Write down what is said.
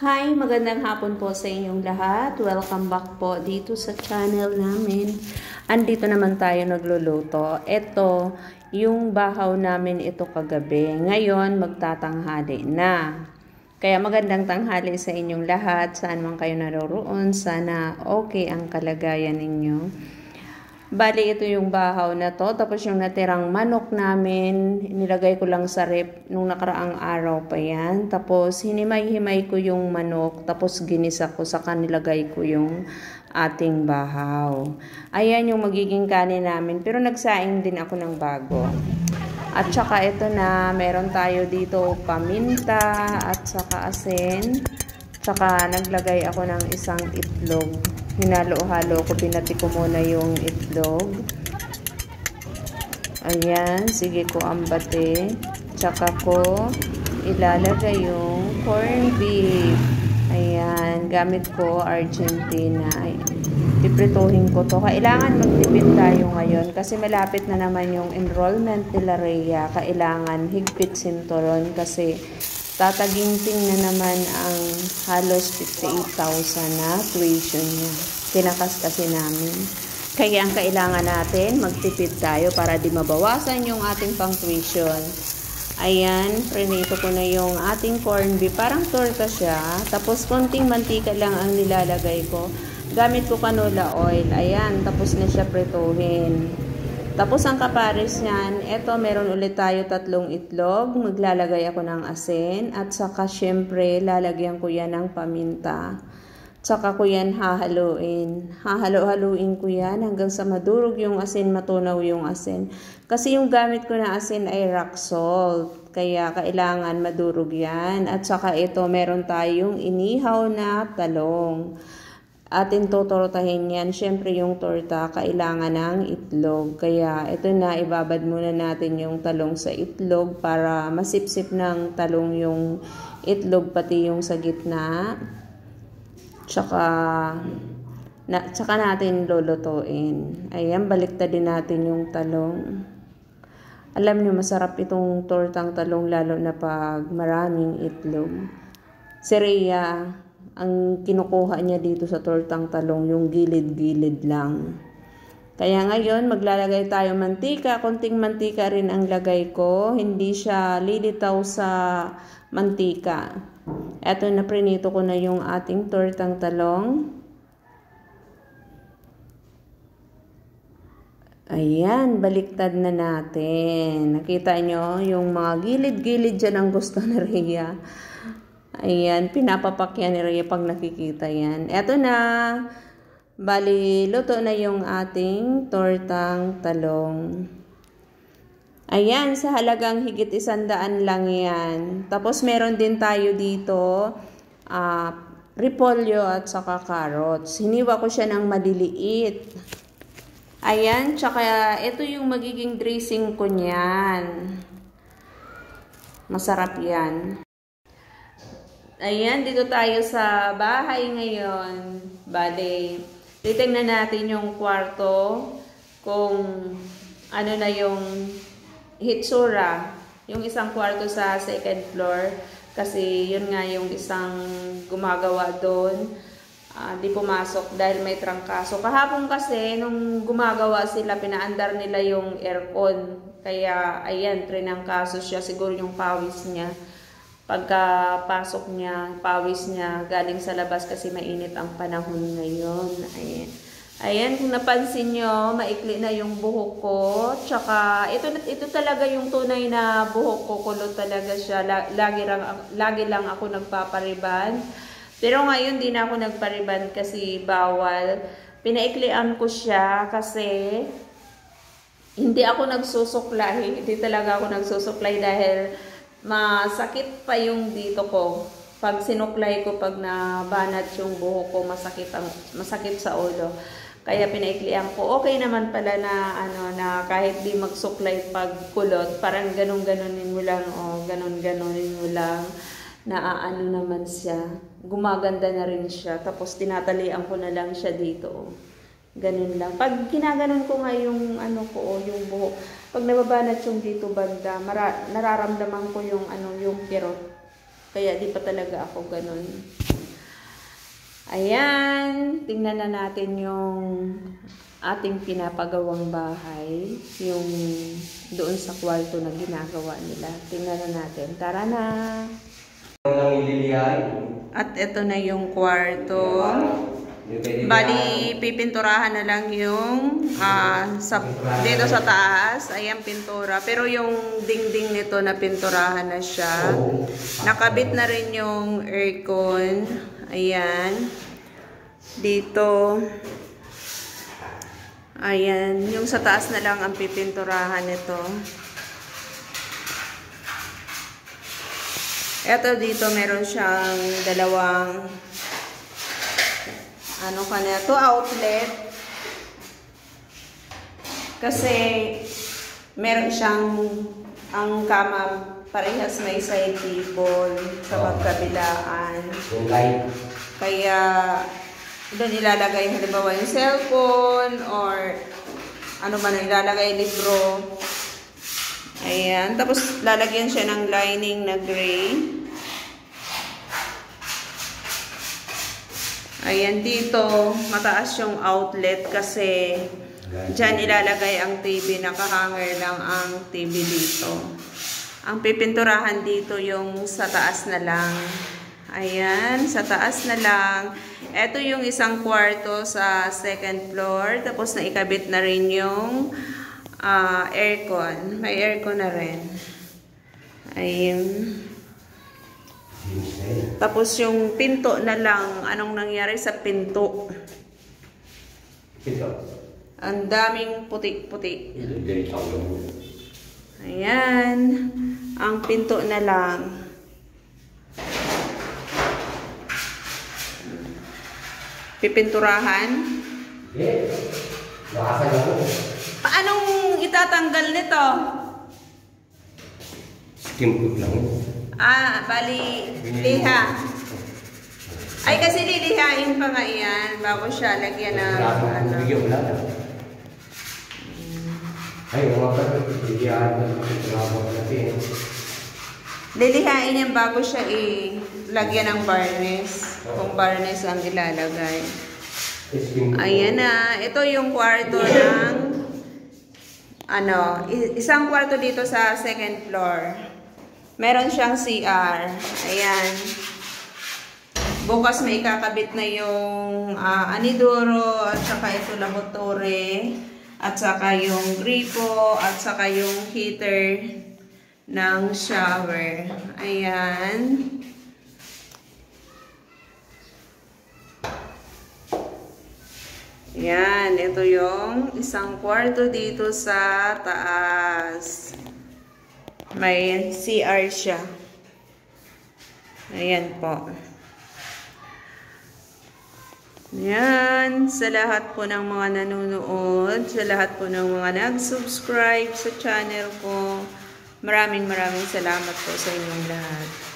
Hi, magandang hapon po sa inyong lahat. Welcome back po dito sa channel namin. Andito naman tayo nagluluto. Ito, yung bahaw namin ito kagabi. Ngayon, magtatanghali na. Kaya magandang tanghali sa inyong lahat. Saan man kayo naroroon. Sana okay ang kalagayan ninyo. Bali, ito yung bahaw na to. Tapos yung natirang manok namin, nilagay ko lang sa rep nung nakaraang araw pa yan. Tapos hinimay-himay ko yung manok. Tapos ginisa ko, saka nilagay ko yung ating bahaw. Ayan yung magiging kanin namin. Pero nagsaing din ako ng bago. At saka ito na, meron tayo dito paminta at saka asin. Tsaka naglagay ako ng isang itlog. Hinalo-halo ko, binati ko muna yung itlog. Ayan, sige ko ambate. Tsaka ko ilalagay yung corned beef. Ayan, gamit ko Argentina. Piprituhin ko to. Kailangan magtipid tayo ngayon kasi malapit na naman yung enrollment nila Rhea. Kailangan higpit sinturon kasi tataginting na naman ang halos 58,000 na tuition niya. Tinakas kasi namin. Kaya ang kailangan natin, magtipid tayo para di mabawasan yung ating pang tuition. Ayan, prinito ko na yung ating corned beef. Parang torta siya. Tapos konting mantika lang ang nilalagay ko. Gamit ko canola oil. Ayan, tapos na siya prituhin. Tapos ang kapares niyan, eto meron ulit tayo 3 itlog. Maglalagay ako ng asin at saka syempre lalagyan ko yan ng paminta. Saka ko yan hahaluin. Hahalo-haluin ko yan hanggang sa madurog yung asin, matunaw yung asin. Kasi yung gamit ko na asin ay rock salt. Kaya kailangan madurog yan. At saka ito meron tayong inihaw na talong. Atin totortahin yan. Siyempre yung torta kailangan ng itlog. Kaya ito na, ibabad muna natin yung talong sa itlog para masipsip ng talong yung itlog pati yung sa gitna. Tsaka natin lulutuin. Ayan, baliktad din natin yung talong. Alam nyo, masarap itong tortang talong lalo na pag maraming itlog. Si Rhea, ang kinukuha niya dito sa tortang talong, yung gilid-gilid lang. Kaya ngayon, maglalagay tayo mantika. Konting mantika rin ang lagay ko. Hindi siya lilitaw sa mantika. Eto na, prinito ko na yung ating tortang talong. Ayan, baliktad na natin. Nakita nyo, yung mga gilid-gilid dyan ang gusto na Rhea. Ayan, pinapapakyan ni Rhea pag nakikita yan. Eto na, bali, luto na yung ating tortang talong. Ayan, sa halagang higit 100 lang yan. Tapos meron din tayo dito, repolyo at saka carrots. Hiniwa ko siya ng maliliit. Ayan, tsaka ito yung magiging dressing ko niyan. Masarap yan. Ayan, dito tayo sa bahay ngayon. Bale, titingnan natin yung kwarto kung ano na yung hitsura. Yung isang kwarto sa second floor. Kasi yun nga yung isang gumagawa doon. Di pumasok dahil may trangkaso. Kahapon kasi, nung gumagawa sila, pinaandar nila yung aircon. Kaya, ayan, trinangkaso siya. Siguro yung pawis niya. Pagkapasok niya, pawis niya, galing sa labas kasi mainit ang panahon ngayon. Ayan. Ayan, kung napansin nyo, maikli na yung buhok ko. Tsaka, ito talaga yung tunay na buhok ko. Kulot talaga siya. Lagi lang ako nagpapariban. Pero ngayon, di na ako nagpariban kasi bawal. Pinaiklian ko siya kasi hindi ako nagsusuklay. Hindi talaga ako nagsusuklay dahil masakit pa yung dito ko. Pag sinuklay ko, pag nabanat yung buhok ko, masakit sa ulo. Kaya pinaiklian ko. Okay naman pala na na kahit di magsuklay pag kulot, parang ganun-ganunin mo lang, ganun-ganunin mo lang. Naaano naman siya. Gumaganda na rin siya. Tapos tinatalian ko na lang siya dito. Ganun lang. Pag kinaganon ko nga yung yung buhok, pag nababanat yung dito banda, nararamdaman ko yung yung kirot. Kaya di pa talaga ako ganun. Ayan, tingnan na natin yung ating pinapagawang bahay. Yung doon sa kwarto na ginagawa nila. Tingnan na natin. Tara na! At ito na yung kwarto. Bali, pipinturahan na lang yung dito sa taas. Ayan, pintura. Pero yung dingding nito na pinturahan na siya. Nakabit na rin yung aircon. Ayan. Dito. Ayan. Yung sa taas na lang ang pipinturahan nito. Ito dito meron siyang dalawang outlet. Kasi meron siyang ang kama parehas may side table sa magkabilaan. Kaya doon ilalagay halimbawa yung cellphone or ano man ang ilalagay, libro. Ayan. Tapos lalagyan siya ng lining na gray. Ayan, dito mataas yung outlet kasi dyan ilalagay ang TV. Nakahanger lang ang TV dito. Ang pipinturahan dito yung sa taas na lang. Ayan, sa taas na lang. Ito yung isang kwarto sa second floor. Tapos naikabit na rin yung aircon. May aircon na rin. Ayan. Tapos yung pinto na lang. Anong nangyari sa pinto? Ang daming puti-puti. Ayan. Ang pinto na lang. Pipinturahan. Paanong itatanggal nito? Skim coat lang. Bali, liha. Ay, kasi lilihain pa nga yan bago siya lagyan ng lilihain yan bago siya lagyan ng varnish. Kung varnish ang ilalagay. Ayan na. Ito yung kwarto ng isang kwarto dito sa second floor. Meron siyang CR. Ayan. Bukas may kakabit na yung anidoro at saka ito labotore at saka yung gripo at saka yung heater ng shower. Ayan. Yan, ito yung isang kwarto dito sa taas. May CR siya. Ayan po. Yan, sa lahat po ng mga nanonood, sa lahat po ng mga nag-subscribe sa channel ko, maraming salamat po sa inyong lahat.